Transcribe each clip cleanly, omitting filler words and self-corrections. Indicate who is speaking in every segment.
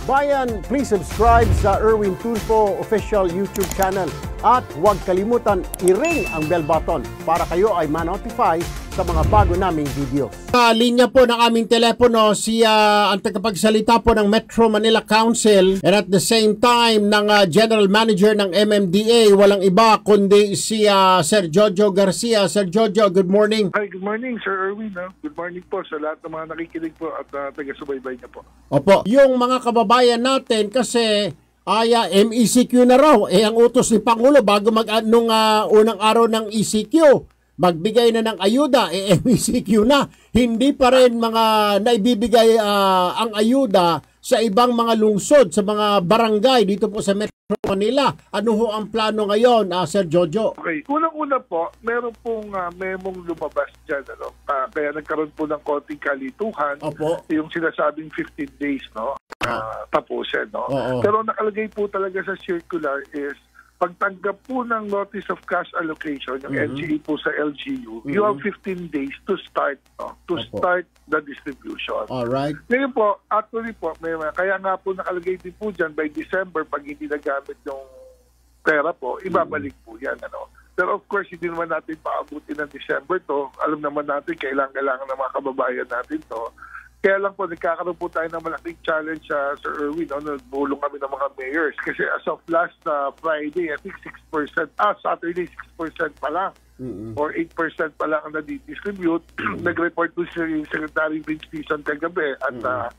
Speaker 1: kababayan, please subscribe sa Erwin Tulfo official YouTube channel at huwag kalimutan i-ring ang bell button para kayo ay ma-notify sa mga bago naming video. Linya po ng aming telepono si ang tagapagsalita po ng Metro Manila Council and at the same time ng General Manager ng MMDA, walang iba kundi si Sir Jojo Garcia. Sir Jojo, good morning.
Speaker 2: Hi, good morning Sir Erwin. Good morning po sa lahat ng mga nakikinig po at taga-subaybay niya po.
Speaker 1: Opo, yung mga kababayan natin kasi MECQ na raw. Ang utos ni Pangulo bago nung unang araw ng ECQ, magbigay na ng ayuda, MECQ na. Hindi pa rin mga naibibigay ang ayuda sa ibang mga lungsod, sa mga barangay dito po sa Metro Manila. Ano ho ang plano ngayon, Sir Jojo?
Speaker 2: Okay, unang-una po, meron pong memong lumabas dyan. Kaya nagkaroon po ng konting kalituhan.
Speaker 1: Opo.
Speaker 2: Yung sinasabing 15 days, no? Tapusin, no? Pero nakalagay po talaga sa circular is pagtanggap po ng notice of cash allocation, yung NCA po sa LGU, you have 15 days to start, no? Start the distribution.
Speaker 1: Alright.
Speaker 2: Ngayon po, actually po, kaya nga po nakalagay din po dyan by December, pag hindi nagamit yung pera po, ibabalik po yan, ano? Pero of course, hindi naman natin paabutin ng December to. Alam naman natin, kailangan ng mga kababayan natin to. Kaya lang po, nagkakaroon po tayo ng malaking challenge, Sir Erwin. Nagulong kami ng mga mayors. Kasi as of last Friday, I think 6%, Saturday, 6% pa lang. Or 8% pa lang ang nadidistribute. Nag-report po si Secretary Vince Tison kagabi at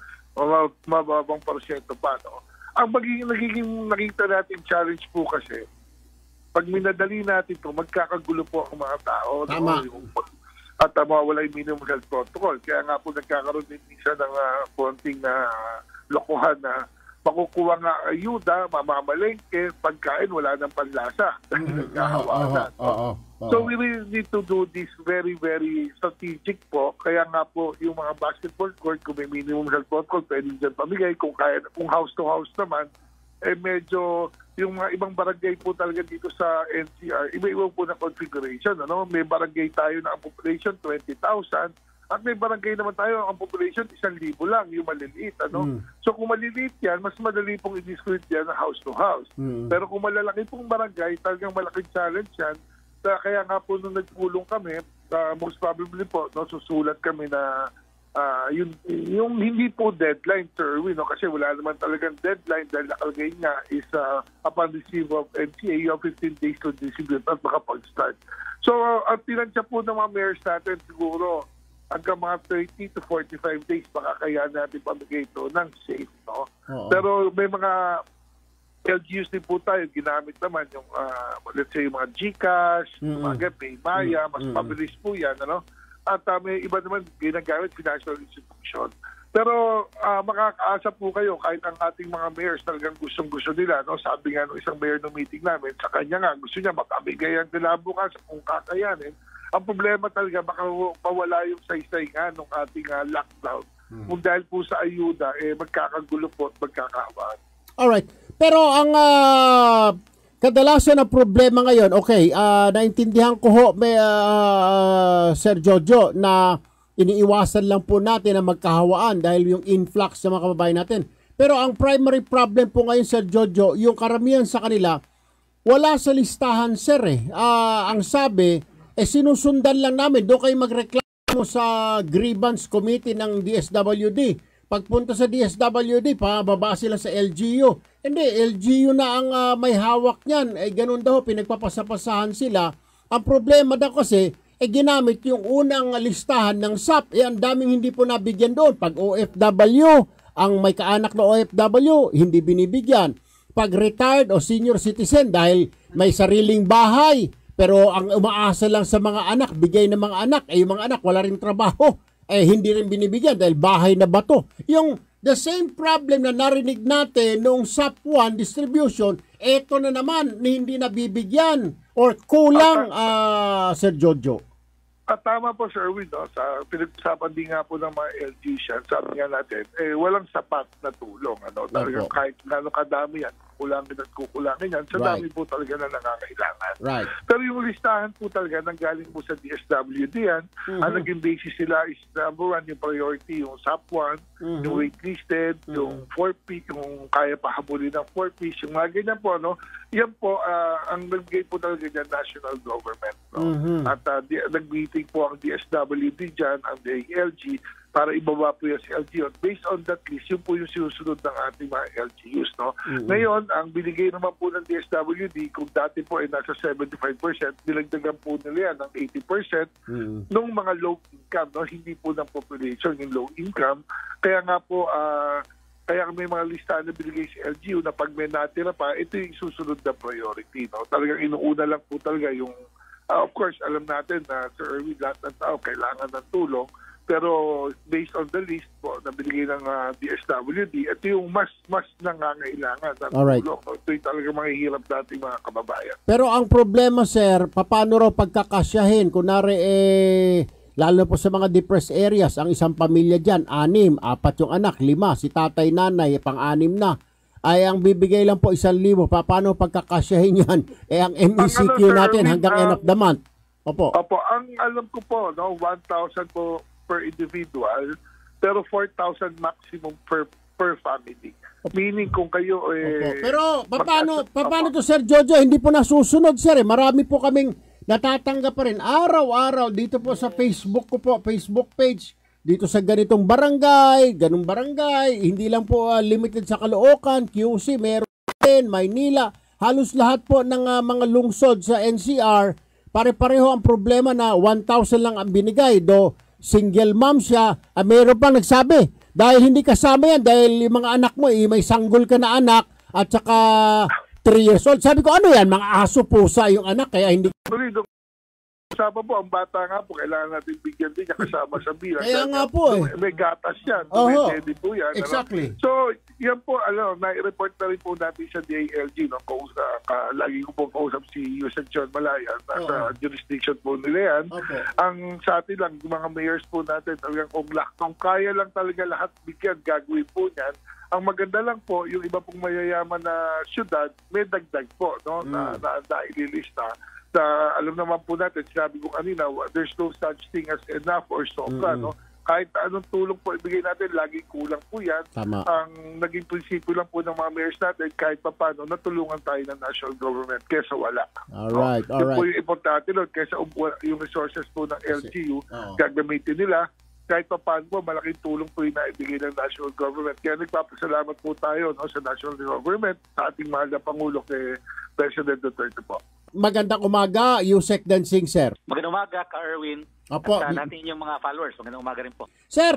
Speaker 2: mababang porsyento pa. No? Ang nagiging nakita natin challenge po kasi, pag minadali natin ito, magkakagulo po ang mga tao.
Speaker 1: Tama.
Speaker 2: No? At mawawala yung minimum health protocol. Kaya nga po nagkakaroon din minsan ng konting lokohan na makukuha nga ayuda, mamamalengke, pagkain, wala ng panlasa. Nagkahawanan. So we really need to do this very, very strategic po. Kaya nga po yung mga basketball court, kung may minimum health protocol, pwede dyan pamigay. Kung house to house naman, medyo yung mga ibang barangay po talaga dito sa NCR, iba-iba po na configuration. Ano? May barangay tayo na ang population 20,000 at may barangay naman tayo ang population 1,000 lang, yung maliliit. Ano? So kung maliliit yan, mas madali pong i-distribute yan na house to house. Pero kung malalaki pong barangay, talagang malaking challenge yan. Kaya nga po nung nagpulong kami, most probably po, susulat kami na yung hindi po deadline, Sir Erwin, no? Kasi wala naman talagang deadline dahil nakalagay nga is upon receive of NCA, you have 15 days to distribute at makapag-start. So, ang tinansya po ng mga mayors natin siguro hanggang mga 30 to 45 days baka kaya natin pamigay ito ng safe. No? Pero may mga LGUs din po tayo, ginamit naman yung, let's say, yung mga GCash, mga Paymaya, mas mabilis po yan, ano? At may iba naman ginagamit financial institution. Pero makakaasa po kayo kahit ang ating mga mayors talagang gustong-gusto nila. No? Sabi nga ng isang mayor ng meeting namin, sa kanya nga gusto niya makabigay ang kinabukas kung kakayanin. Ang problema talaga baka mawala yung saysay nga ng ating lockdown. Kung dahil po sa ayuda, magkakagulo po at magkakawaan.
Speaker 1: Alright. Pero ang kadalasan na problema ngayon, okay, naintindihan ko ho, Sir Jojo, na iniiwasan lang po natin na magkahawaan dahil yung influx sa mga kababayan natin. Pero ang primary problem po ngayon, Sir Jojo, yung karamihan sa kanila, wala sa listahan, sir. Ang sabi, sinusundan lang namin. Doon kayo magreklamo sa grievance committee ng DSWD. Pagpunta sa DSWD, pababa sila sa LGU. Hindi, LGU na ang may hawak niyan. Ganun daw, pinagpapasapasahan sila. Ang problema daw kasi, ginamit yung unang listahan ng SAP. Ang daming hindi po nabigyan doon. Pag OFW, ang may kaanak na OFW, hindi binibigyan. Pag retired o senior citizen, dahil may sariling bahay, pero ang umaasa lang sa mga anak, bigay ng mga anak, yung mga anak wala rin trabaho. Hindi rin binibigyan dahil bahay na bato. Yung the same problem na narinig natin noong SAP 1 distribution, eto na naman hindi nabibigyan or kulang, Sir Jojo.
Speaker 2: Tama po, Sir Erwin. No? Sa pinag-usapan din nga po ng mga LG, sabi nga natin, walang sapat na tulong. Ano? Talagang kahit gano'ng kadami yan. kukulangin at kukulangin yan. Sa dami po talaga na nangangailangan.
Speaker 1: Right.
Speaker 2: Pero yung listahan po talaga nang galing po sa DSWD yan, ang naging basis sila is number 1, yung priority, yung SAP1, yung waitlisted, yung 4P, yung kaya pahabulin ng 4Ps, yung mga ganyan po, no? Yan po, ang nagbigay po talaga dyan, national government. No? At nag-meeting po ang DSWD dyan, ang DILG, para ibaba po yung LGU. Based on that list, yun po yung sinusunod ng ating mga LGUs. No? Ngayon, ang binigay naman po ng DSWD, kung dati po ay nasa 75%, nilagdagan po nila yan ng 80% ng mga low income, no? Hindi po ng population, yung low income. Kaya nga po, kaya may mga listahan na binigay si LGU na pag may natira pa, ito yung susunod na priority. No? Talagang inuuna lang po talaga yung, of course, alam natin na Sir Erwin, lahat ng tao kailangan ng tulong. Pero based on the list po na binigay ng DSWD, ito yung mas nangangailangan ng tulong. Ito yung talagang mahihirap nating mga kababayan.
Speaker 1: Pero ang problema, sir, paano raw pagkakasyahin? Kunwari, lalo po sa mga depressed areas, ang isang pamilya dyan, 6, 4 yung anak, 5, si tatay, nanay, pang-6 na. Ay ang bibigay lang po 1,000. Paano pagkakasyahin yan? Ang MECQ natin hanggang end of the month. Opo,
Speaker 2: ang alam ko po, no, 1,000 po per individual, pero 4,000 maximum per family. Meaning kung kayo
Speaker 1: pero paano to, Sir Jojo? Hindi po nasusunod, sir. Marami po kaming natatanggap pa rin araw-araw dito po sa Facebook ko po, Facebook page. Dito sa ganitong barangay, ganung barangay, hindi lang po limited sa Caloocan, QC, meron din, Maynila, halos lahat po ng mga lungsod sa NCR, pare-pareho ang problema na 1,000 lang ang binigay. Single mom siya, meron pa nagsabi, dahil hindi kasama yan, dahil yung mga anak mo, may sanggol ka na anak, at saka 3 years old. Sabi ko, ano yan, mga aso, pusa yung anak, kaya hindi...
Speaker 2: Kasama po, ang bata nga po, kailangan natin bigyan din niya kasama sa bilang.
Speaker 1: Kaya nga po
Speaker 2: May gatas yan. May teddy po yan.
Speaker 1: Exactly.
Speaker 2: So, yan po, na-report na rin po natin sa DILG. No? Lagi ko po kausap si Yusek John Malayan. Nasa jurisdiction po nila yan. Okay. Ang sa atin lang, mga mayors po natin, talagang kung kaya lang talaga lahat bigyan, gagawin po niyan. Ang maganda lang po, yung iba pong mayayaman na syudad, may dagdag po, no? na ililista. Alam naman po natin, sinabi ko kanina, there's no such thing as enough or sobra. No? Kahit anong tulong po ibigay natin, laging kulang po yan.
Speaker 1: Tama.
Speaker 2: Ang naging prinsipyo lang po ng mga mayors natin, kahit pa paano, natulungan tayo ng national government kesa wala.
Speaker 1: Alright,
Speaker 2: no?
Speaker 1: alright.
Speaker 2: Yun po yung importante nun, kesa yung resources po ng LGU, gagamitin nila. Kahit pa paano po, malaking tulong po yung naibigay ng national government. Kaya nagpapasalamat po tayo, no, sa national government, sa ating mahal na Pangulo kay President Duterte po.
Speaker 1: Magandang umaga, Yusek Dancing, sir.
Speaker 3: Magandang umaga, ka Erwin.
Speaker 1: Opo.
Speaker 3: At natin yung mga followers. Magandang umaga rin po.
Speaker 1: Sir,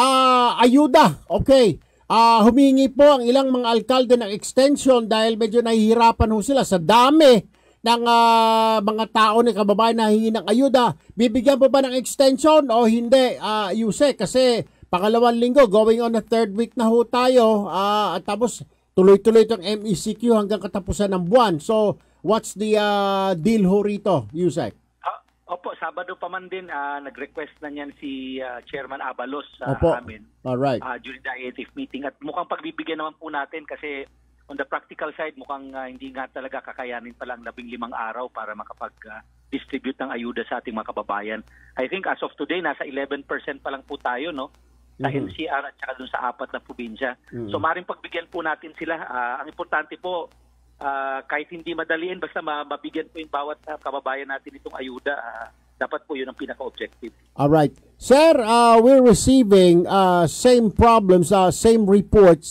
Speaker 1: ayuda. Okay. Humingi po ang ilang mga alkalde ng extension dahil medyo nahihirapan ho sila sa dami ng mga tao ni kababayan na hingi ng ayuda. Bibigyan po ba ng extension o hindi, Yusek? Kasi pangalawang linggo, going on the 3rd week na ho tayo. At tapos tuloy-tuloy itong MECQ hanggang katapusan ng buwan. So, what's the deal ho rito, Yusek?
Speaker 3: Opo, Sabado pa man din, nag-request na niyan si Chairman Abalos sa amin.
Speaker 1: Alright.
Speaker 3: During the IATF meeting. At mukhang pagbibigyan naman po natin kasi on the practical side, mukhang hindi nga talaga kakayanin pa lang 15 araw para makapag-distribute ng ayuda sa ating mga kababayan. I think as of today, nasa 11% pa lang po tayo, no? Sa NCR at saka dun sa 4 na probinsya. So maring pagbigyan po natin sila. Ang importante po, kahit hindi madaliin, basta mabigyan po yung bawat kababayan natin itong ayuda, dapat po yun ang pinaka-objective.
Speaker 1: Alright. Sir, we're receiving same problems, same reports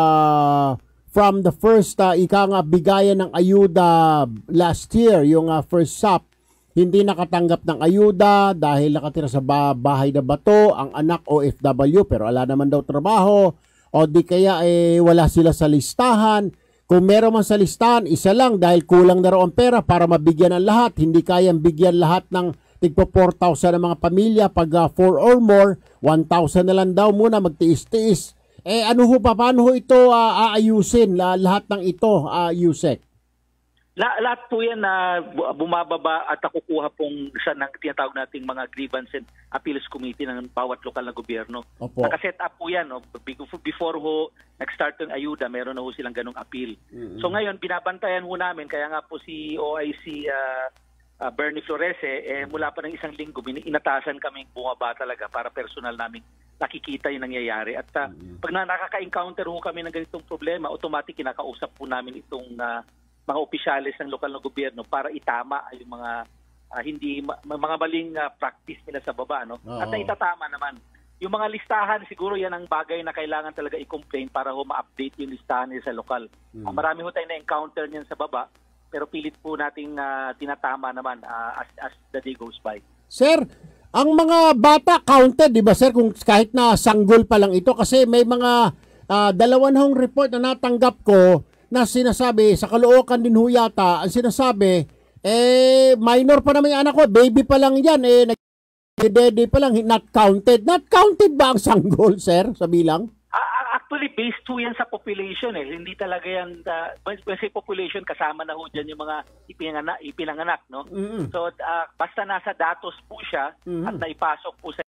Speaker 1: from the first bigayan ng ayuda last year, yung first SAP. Hindi nakatanggap ng ayuda dahil nakatira sa bahay na bato, ang anak OFW pero wala naman daw trabaho, o di kaya wala sila sa listahan. Kung meron man sa listahan, isa lang dahil kulang na raw ang pera para mabigyan ang lahat. Hindi kayang bigyan lahat ng tigpo 4,000 ng mga pamilya. Pag 4 or more, 1,000 na lang daw muna magtiis-tiis. Paano ho ito aayusin lahat ng ito, Yusek?
Speaker 3: Lahat po yan na bumababa at nakukuha pong sa ng tinatawag nating mga grievance and appeals committee ng bawat lokal na gobyerno.
Speaker 1: Opo.
Speaker 3: Nakaset up po yan. No? Before ho nag-start yung Ayuda, meron na ho silang ganong appeal. So ngayon, binabantayan ho namin, kaya nga po si OIC Bernie Flores, mula pa ng isang linggo, inatasan kami bumaba talaga para personal namin nakikita yung nangyayari. At pag nakaka-encounter ho kami ng ganitong problema, automatic kinakausap po namin itong mga opisyalis ng lokal na gobyerno para itama yung mga mga maling practice nila sa baba, no? At naitatama naman. Yung mga listahan, siguro yan ang bagay na kailangan talaga i-complain para ho ma-update yung listahan nila sa lokal. Marami ho tayo na-encounter niyan sa baba, pero pilit po nating tinatama naman as the day goes by.
Speaker 1: Sir, ang mga bata counted, di ba sir, kung kahit na sanggol pa lang ito? Kasi may mga dalawang report na natanggap ko na sinasabi, sa Caloocan din ho yata, ang sinasabi, minor pa naman yung anak ko, baby pa lang yan, nag-dede pa lang, not counted. Not counted ba ang sanggol, sir, sa bilang?
Speaker 3: Actually, based po yan sa population. Hindi talaga yan, when say population, kasama na ho dyan yung mga ipinanganak, no? So, basta nasa datos po siya at naipasok po sa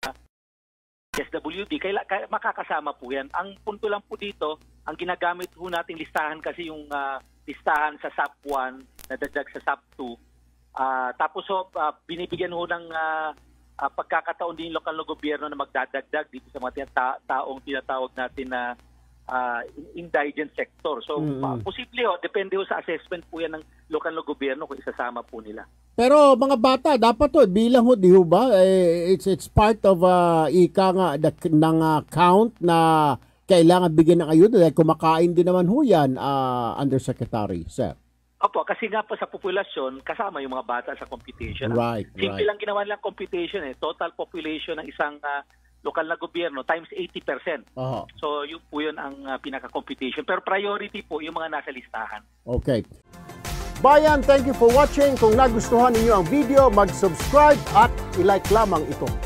Speaker 3: SWD, makakasama po yan. Ang punto lang po dito, ang ginagamit po nating listahan kasi yung listahan sa SAP 1, nadagdag sa SAP 2. Tapos binibigyan ho ng pagkakataon din yung lokal na gobyerno na magdadagdag dito sa mga taong tinatawag natin na indigent sector. So, posible depende ho sa assessment po yan ng lokal na gobyerno kung isasama po nila. Pero
Speaker 1: mga bata, dapat to bilang ho, di ho ba? It's part of ika nga ng count na kailangan bigyan ng ayuda dahil kumakain din naman ho yan, Undersecretary, sir.
Speaker 3: Opo, kasi nga po sa populasyon, kasama yung mga bata sa computation.
Speaker 1: Right,
Speaker 3: Simple lang ginawa nilang computation. Total population ng isang lokal na gobyerno times 80%. So yun po yun ang pinaka-computation. Pero priority po yung mga nasa listahan.
Speaker 1: Okay. Bayan, thank you for watching. Kung nagustuhan niyo ang video, mag-subscribe at i-like lamang ito.